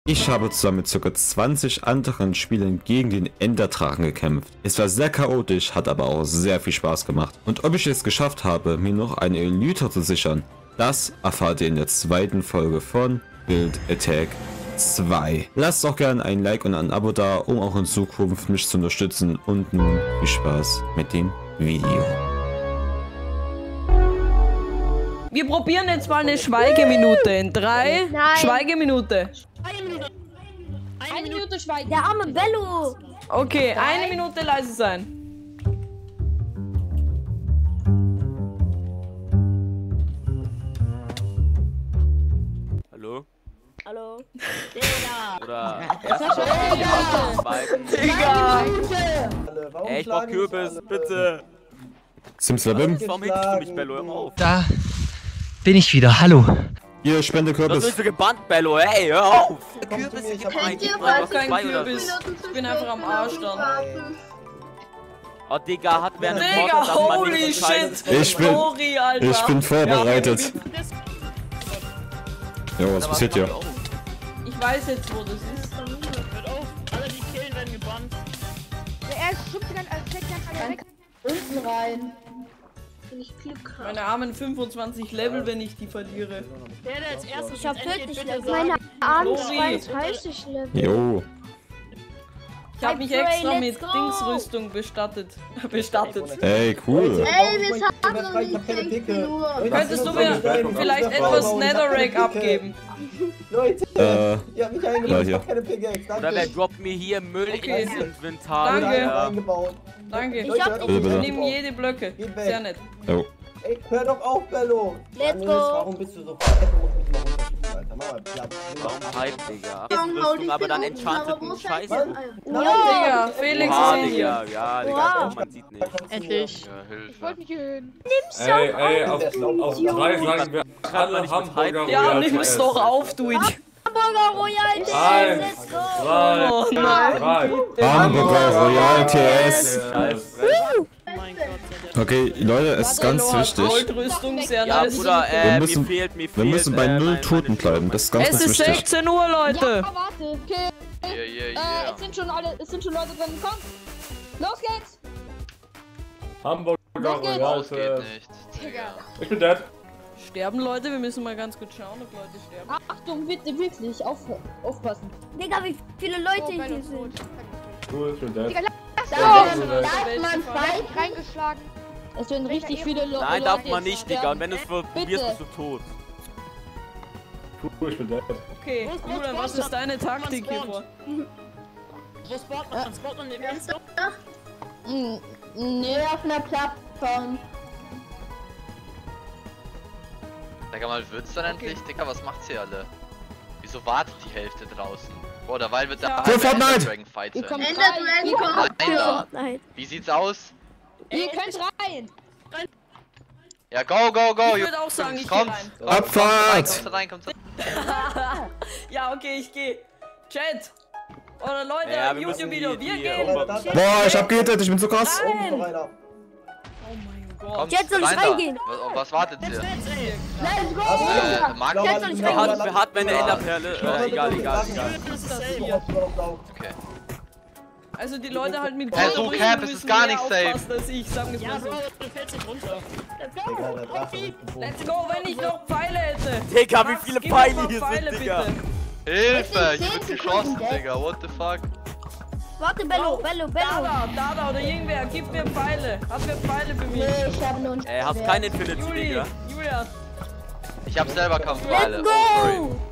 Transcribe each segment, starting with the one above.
Ich habe zusammen mit ca. 20 anderen Spielern gegen den Enderdrachen gekämpft. Es war sehr chaotisch, hat aber auch sehr viel Spaß gemacht. Und ob ich es geschafft habe, mir noch eine Elytra zu sichern, das erfahrt ihr in der zweiten Folge von Build Attack 2. Lasst doch gerne ein Like und ein Abo da, um auch in Zukunft mich zu unterstützen. Und nun viel Spaß mit dem Video. Wir probieren jetzt mal eine Schweigeminute in 3. Nein. Schweigeminute. Eine Minute Schweigen. Der arme Bello. Okay, eine Minute leise sein. Hallo? Hallo. Oder Digga. Ey, ich brauch Kürbis, bitte. Simsalabim. Warum hickst du mich, Bello? Hör mal auf. Da bin ich wieder. Hallo. Hier, Spende Was Kürbis. bist du gebannt, Bello? Ey, hör auf! Kürbis, ich hab einen. Ich brauch keinen Kürbis. Ich bin einfach am Arsch dann. Oh, Digga, hat wer eine Worte, Digga, dass man holy nicht so scheiße shit. Ich bin- Sorry, Alter. Ich bin vorbereitet. Jo, was passiert hier? Ich weiß jetzt, wo das ist. Er schubst dann als Check dann alle weg. Unten rein. Wenn ich Glück habe. Meine armen 25 Level, wenn ich die verliere. Ich hab 40 Level. Meine armen Lori. 32 Level. Jo. Ich habe mich Hi, Bray, extra mit let's go. Dingsrüstung bestattet. Ey, cool. Ey, wir haben noch nicht genug. Könntest du mir vielleicht etwas Netherrack abgeben? Ja, hier. Oder wer droppt mir hier Müll Okay. ins Inventar? Danke. Ja. Danke. Ich hab Bitte, Ich bitte. nehme jede Blöcke. Sehr nett. Jo. Ey, hör doch auf, Bello! Let's go. Warum bist du so fett? Du musst mich mal runterschieben, Alter. Mach mal Platz. Warum Hype, Digga? Warum hau Rüstung, dich aber dann denn enchanteten Scheiße. Mann, Digga, Felix Oha, ist hier. Digga. Ja, Digga, Wow. man sieht nicht. Endlich. Ja, Ich Hilfe. wollte nicht hören. Ey, auf 3 sagen wir alle nicht mit Hamburger Hype. Ja, Royal nimm's TS. doch auf, du Idiot. Hamburger Royal TS. 1, Let's go. 2, Oh nein. 3. Hamburger Royal TS. Scheiße. Okay, Leute, es ist ganz Bello hat wichtig. Goldrüstung, sehr Ja, nice. Bruder, Wir müssen- mir fehlt. Wir müssen bei 0 meine Toten bleiben. Schuhe. Das ist ganz, Es ganz ist wichtig. 16 Uhr, Leute. Ja, warte. Okay. Yeah. Es sind schon Leute drin. Komm. Los geht's. Hamburger Los geht's. Royal Geht TS. nicht. Digga. Ich bin dead. Sterben Leute, wir müssen mal ganz kurz schauen, ob Leute sterben. Achtung, bitte wirklich aufpassen. Digga, wie viele Leute Oh, hier Bello ist sind. tot. Cool, ich bin dead. Digga, Da ist man Fight. reingeschlagen. Es werden richtig viele Leute. Nein, darf man nicht, Digga. Und wenn du es probierst, Bitte. bist du tot. Cool, ich bin dead. Okay, Julian, was ist deine Taktik hier vor? Nee, auf einer Plattform. Digga, mal wird's dann endlich? Digga, was macht's hier alle? Wieso wartet die Hälfte draußen? Boah, derweil wird der Ja. halbe Fortnite! Ender-Dragon fighten. Ihr kommt Ender rein. Dragon Ihr kommt Nein, da. Nein. Wie sieht's aus? Ihr könnt rein. Ja, go, go, go! Ich würde auch sagen, ich geh Kommt! rein. Abfahrt! Kommt rein, kommt rein. Ja, okay, ich gehe. Chat. Oder Leute, Ja, im wir müssen YouTube-Video, die- wir die- gehen. Boah, ich hab gehittet, ich bin so krass. Nein. Noch einer. Oh mein Gott. Kommt Jetzt soll ich rein da. reingehen. Was wartet ihr? Let's Marc, Jetzt soll ich reingehen. Wer hat meine Enderperle? Egal. Okay. Also die Leute halt mit Hey, so Goldrüstung Cap, es ist müssen gar mehr nicht safe. aufpassen als ich, sagen wir mal so. Digga, der Drache ist geboren. Let's go, wenn ich noch Pfeile hätte. Digga, wie Max, viele gib mir Pfeile mal hier Pfeile, sind, Digga. bitte. Hilfe! Ich 10 bin Sekunden, geschossen, Dad. Digga. What the fuck? Warte, Bello, Bello. Dada oder irgendwer, gib mir Pfeile. Hat mir Pfeile für mich. Nee, ich habe nur ein Hast kein Infinity, Juli, Digga. Julian. Ich hab selber Kampfpfeile. Let's Oh, sorry. go!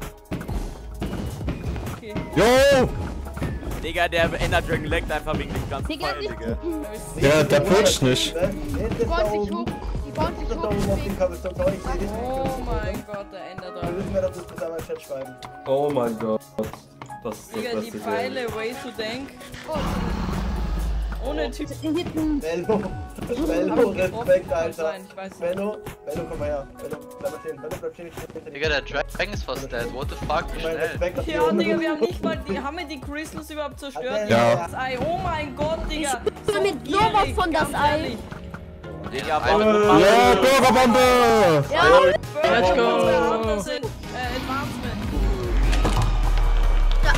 Okay. Jo! Digga, der Ender-Dragon leckt einfach wegen dem ganzen Digga, Pfeil, Digga. Ja, der putscht nicht. Die bauen sich hoch. Die bauen sich Da hoch. oben auf deswegen. dem Cobblestone Tower, ich seh dich. Oh mein Gott, der Wir Enderdrache. müssen mir das bitte einmal in den Chat schreiben. Oh mein Gott. Das ist Digga, das die Beste. Pfeile, way to denk. Ohne Typ. Bello, Hab ich getroffen, Respekt, kann Alter. sein, ich weiß nicht. Bello, komm mal her. Bello, bleib mal stehen. Bello, bleib stehen, ich stehe hinter dir. Digga, der Dragon ist fast dead. What the fuck? Wie Mein schnell? Respekt, dass Ja, du- Digga, wir haben nicht mal haben wir die Crystals überhaupt zerstört? Ja. Das Ei, oh mein Gott, Digga. bin mit sowas von das ganz Ei. ehrlich. Digga, Ja, Bürgerbombe! Ja, Let's go. Das sind Advancement.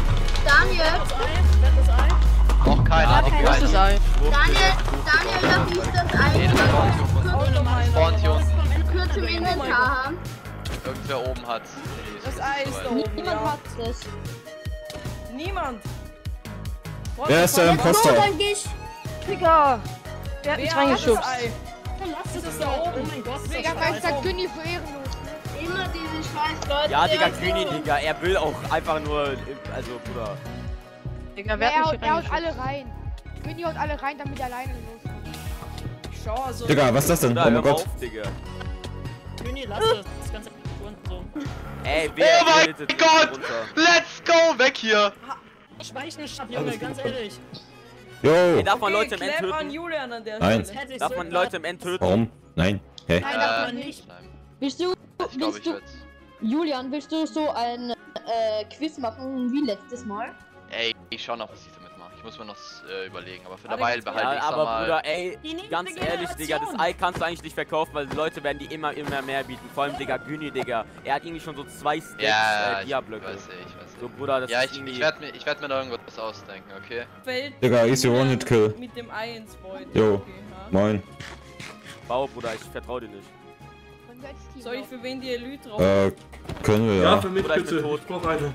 Auch keiner. Was ist Ei? Daniel, wie ist das eigentlich? Spawn hier unten. Kurz im Inventar haben. Irgendwer oben hat. Das Ei ist da oben. Niemand Ja. hat es. Niemand. Wer ist der Imposter? Digga! Der hat mich Wer hat das reingeschubst. Ei? Das ist da oben. Oh mein Gott. Digga, weil ich sag Günni für ehrenlos. Immer diese scheiß Leute. Ja, Digga, der Güni, so- Digga, er will auch einfach nur, also, Bruder. Digga, wer hat mich Er haut reingeschubst? alle rein. Günni haut alle rein, damit er alleine los Ich schau also. Digga, was ist das denn? Bruder, Oh mein hör Gott. auf, Digga. Güni, lass es. Das ganze so. Ey, Oh wer mein redet Gott! runter? Let's go! Weg hier! Schweichenstab, Junge, ganz ehrlich. Yo. Ey, darf man Okay, Leute im End Clap an töten? Julian an der Nein. Stelle. Hätte ich Darf so man Leute im End töten? Warum? Nein. Hä? Nein, darf man nicht. Nein. Willst du, Ich glaube, ich werd's. Julian, willst du so ein Quiz machen wie letztes Mal? Ey, ich schau noch, was ich damit mache. Ich muss mir noch überlegen, aber für Aber dabei jetzt- behalte Ja, ich's aber mal. Bruder, ey, Die nächste ganz ehrlich, Digga, das Ei kannst du eigentlich nicht verkaufen, weil die Leute werden die immer mehr bieten. Vor allem, Digga, Güni, Digga. Er hat irgendwie schon so 2 Stacks Ja, ich Dia-Blöcke. weiß. So, Bruder, das Ja, ist ich irgendwie... werd mir da irgendwas ausdenken, okay? Fällt Digga, easy Julian One-Hit-Kill. mit dem Ei ins Void. Jo. Okay, ha? Moin. Bau, Bruder, ich vertrau dir nicht. Soll ich für wen die Elite drauf? Können wir Ja, ja. für mich Oder ich bin bitte. tot. Ich brauch eine.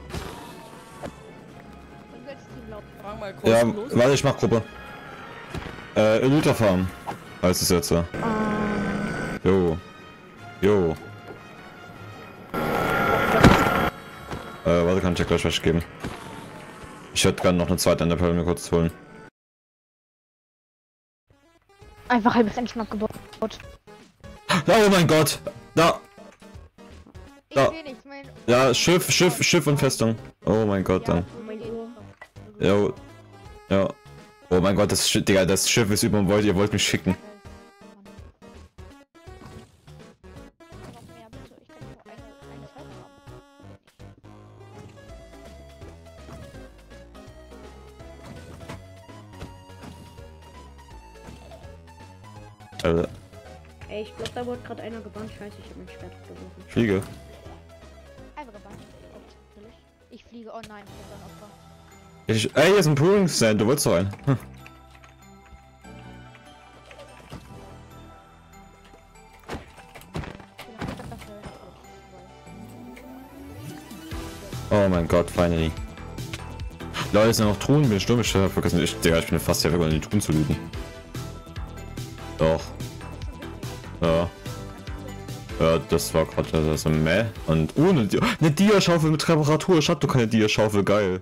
Frag mal Ja, kostenlos. warte, ich mach Gruppe. Elita Farm. Heißt es jetzt. Jo. Jo. Warte, kann ich dir gleich was geben. Ich hätte gerne noch eine zweite Enderpearl mir kurz holen. Einfach halbes Endschmack abgebaut. Oh mein Gott! Da! Ich Ja. seh nichts, mein... Ja, Schiff und Festung. Oh mein Gott, dann. Jo. Ja. Oh mein Gott, Digga, das Schiff ist über dem Void, ihr wollt mich schicken. Ey, ich glaube, da wurde gerade einer gebannt. Scheiße, ich hab mein Schwert geworfen. Fliege. Einfach gebannt. Natürlich. Ich fliege, oh nein, ich bin ein Opfer. Ey, hier ist ein Proving Stand, du wolltest doch rein. Hm. Oh mein Gott, finally. Leute, sind noch Truhen, bin ich dumm, ich hab vergessen, Digga, ich bin fast hier weg, um die Truhen zu looten. Doch. Ja. Ja, das war gerade so meh. Und ohne eine Dia-Schaufel mit Reparatur. Ich hab doch keine Dia-Schaufel, geil.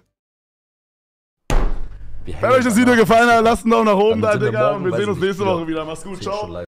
Wenn euch das Video gefallen hat, lasst einen Daumen nach oben da, Digga. Und wir sehen uns nächste Woche wieder. Mach's gut, ciao.